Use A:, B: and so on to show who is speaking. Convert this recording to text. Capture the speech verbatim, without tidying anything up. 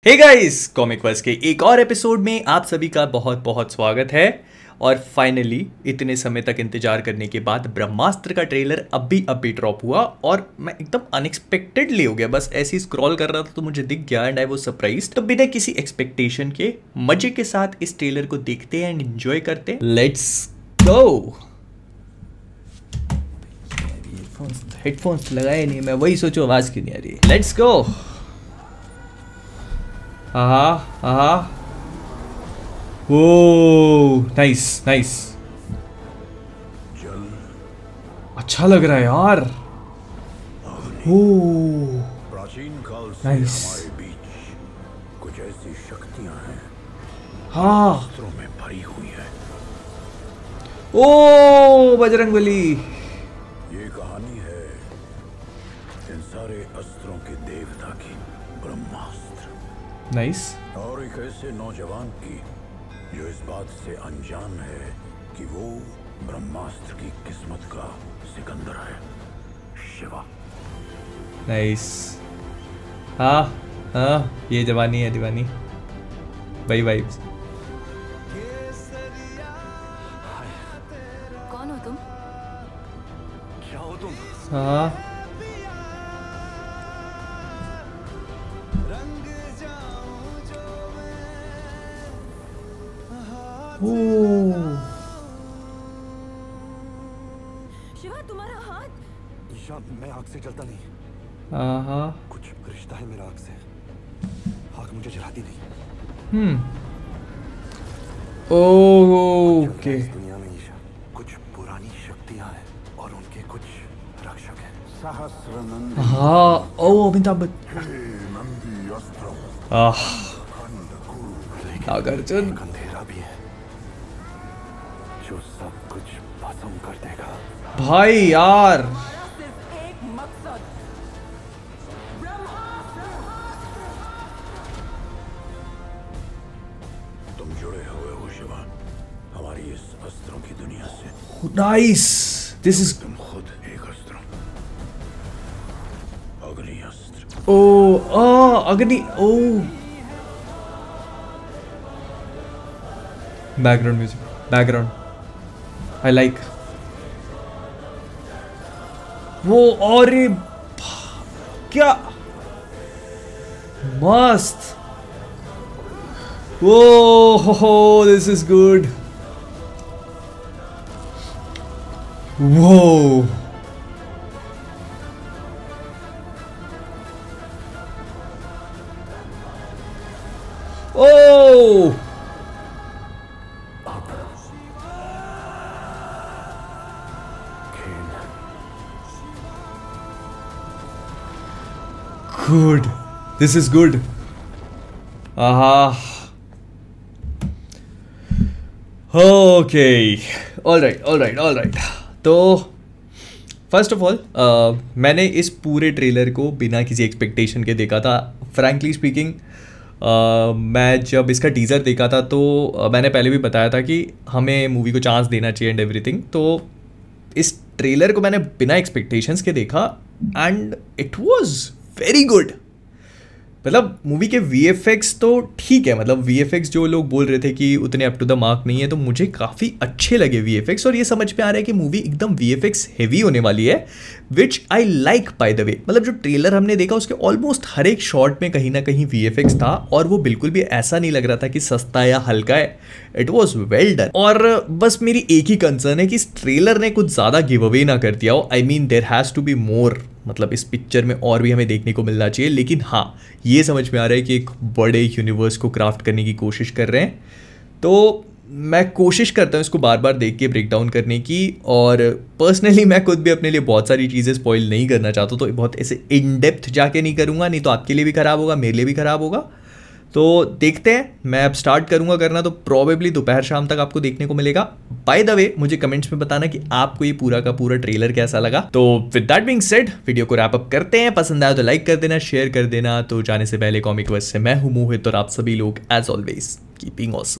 A: Hey guys, comic verse के एक और एपिसोड में आप सभी का बहुत बहुत स्वागत है। और फाइनली इतने समय तक इंतजार करने के बाद ब्रह्मास्त्र का ट्रेलर अभी अभी ड्रॉप हुआ और मैं एकदम अनएक्सपेक्टेडली हो गया। बस ऐसे ही स्क्रॉल कर रहा था तो मुझे दिख गया एंड आई वाज सरप्राइज्ड। तो बिना किसी एक्सपेक्टेशन के मजे के साथ इस ट्रेलर को देखते हैं एंड एंजॉय करते हैं। Let's go. हेडफोन्स लगाए नहीं, मैं वही सोचो आवाज क्यों नहीं आ रही है। Let's go. आहा आहा ओ नाइस नाइस, अच्छा लग रहा है यार। ओ
B: प्राचीन काल से
A: नाइस।
B: हमारे बीच कुछ ऐसी शक्तियां हैं
A: हाँ
B: अस्त्रों में भरी हुई है।
A: ओ बजरंगबली।
B: ये कहानी है इन सारे अस्त्रों के देवता की, ब्रह्मास्त्र।
A: नाइस।
B: और एक ऐसे नौजवान की जो इस बात से अनजान है कि वो ब्रह्मास्त्र की किस्मत का सिकंदर है, शिवा।
A: नाइस। हाँ हाँ, ये जवानी है दीवानी, वही वाइब्स।
C: कौन हो तुम?
B: क्या हो तुम?
A: हाँ ओ
C: शिवा, तुम्हारा हाथ।
D: ईशा, मैं आग से जलता नहीं।
A: हाँ
D: कुछ रिश्ता है मेरा आग से। आग मुझे जलाती नहीं।
A: Hmm okay.
D: इस दुनिया में ईशा कुछ पुरानी शक्तियां हैं और उनके कुछ रक्षक हैं। सहस्रनंदी
A: हाँ ओ अमिताभ बच्चन।
B: नंदी अस्त्र
A: आह नागार्जुन।
D: एक अंधेरा भी है जो सब कुछ भस्म कर देगा।
A: भाई यार
C: सिर्फ एक मकसद,
B: तुम जुड़े हुए हो शिवा हमारी इस अस्त्रों की दुनिया से।
A: नाइस। दिस इज
B: तुम खुद एक अस्त्र, अग्नि अस्त्र।
A: ओ आ अग्नि। ओ background music, background I like वो। और ये क्या मस्त। ओ हो हो दिस इज गुड। वो ओ गुड, दिस इज गुड। आहा okay, all right all right all right. तो फर्स्ट ऑफ ऑल मैंने इस पूरे ट्रेलर को बिना किसी एक्सपेक्टेशन के देखा था। फ्रैंकली स्पीकिंग uh, मैं जब इसका टीज़र देखा था तो uh, मैंने पहले भी बताया था कि हमें मूवी को चांस देना चाहिए एंड एवरीथिंग। तो इस ट्रेलर को मैंने बिना एक्सपेक्टेशंस के देखा and it was very good. मतलब मूवी के वी एफ एक्स तो ठीक है, मतलब वी एफ एक्स जो लोग बोल रहे थे कि उतने अप टू द मार्क नहीं है, तो मुझे काफ़ी अच्छे लगे वी एफ एक्स। और ये समझ में आ रहा है कि मूवी एकदम वी एफ एक्स हैवी होने वाली है, which I like by the way. मतलब जो ट्रेलर हमने देखा उसके ऑलमोस्ट हर एक शॉट में कहीं ना कहीं वी एफ एक्स था और वो बिल्कुल भी ऐसा नहीं लग रहा था कि सस्ता या हल्का है। It was well done. और बस मेरी एक ही कंसर्न है कि इस ट्रेलर ने कुछ ज़्यादा गिव अवे ना कर दिया हो। I mean there has to be more, मतलब इस पिक्चर में और भी हमें देखने को मिलना चाहिए। लेकिन हाँ, ये समझ में आ रहा है कि एक बड़े यूनिवर्स को क्राफ्ट करने की कोशिश कर रहे हैं। तो मैं कोशिश करता हूँ इसको बार बार देख के ब्रेक डाउन करने की। और पर्सनली मैं खुद भी अपने लिए बहुत सारी चीज़ें स्पॉइल नहीं करना चाहता, तो बहुत ऐसे इन डेप्थ जाके नहीं करूँगा, नहीं तो आपके लिए भी ख़राब होगा, मेरे लिए भी ख़राब होगा। तो देखते हैं, मैं अब स्टार्ट करूंगा करना तो प्रॉबेबली दोपहर शाम तक आपको देखने को मिलेगा। बाय द वे मुझे कमेंट्स में बताना कि आपको ये पूरा का पूरा ट्रेलर कैसा लगा। तो with that being said video को रैप अप करते हैं। पसंद आया तो लाइक कर देना, शेयर कर देना। तो जाने से पहले कॉमिक वर्स से मैं हूं मोहित और आप सभी लोग एज ऑलवेज कीपिंग ऑसम।